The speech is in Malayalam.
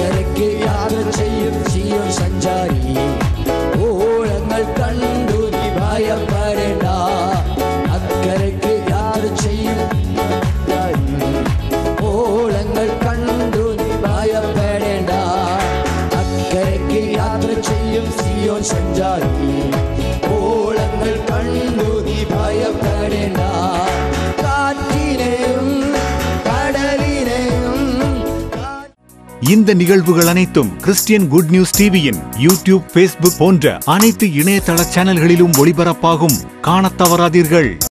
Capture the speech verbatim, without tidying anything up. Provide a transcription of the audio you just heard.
അക്കരയ്ക്ക് യാത്ര ചെയ്യും സിയോൻ സഞ്ചാരി. ഓളങ്ങൾ കണ്ടു നീ ഭയപ്പെടേണ്ട. അക്കരയ്ക്ക് യാത്ര ചെയ്യും ഓളങ്ങൾ കണ്ടു നീ ഭയപ്പെടേണ്ട. അക്കരയ്ക്ക് യാത്ര ചെയ്യും സിയോൻ സഞ്ചാരി. ഓളങ്ങൾ കണ്ടു നീ ഭയപ്പെടേണ്ട. காற்றினேயும் கடலினேயும். இந்த நிகழ்வுகள் அனைத்தும் கிறிஸ்டியன் குட் நியூஸ் டிவியின் யூடியூப், ஃபேஸ்புக் போன்ற அனைத்து இணையதள சேனல்களிலும் ஒளிபரப்பாகும். காணத் தவறாதீர்கள்.